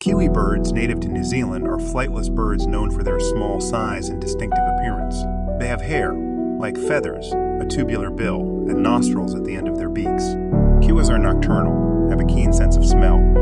Kiwi birds native to New Zealand are flightless birds known for their small size and distinctive appearance. They have hair, like feathers, a tubular bill, and nostrils at the end of their beaks. Kiwis are nocturnal, have a keen sense of smell,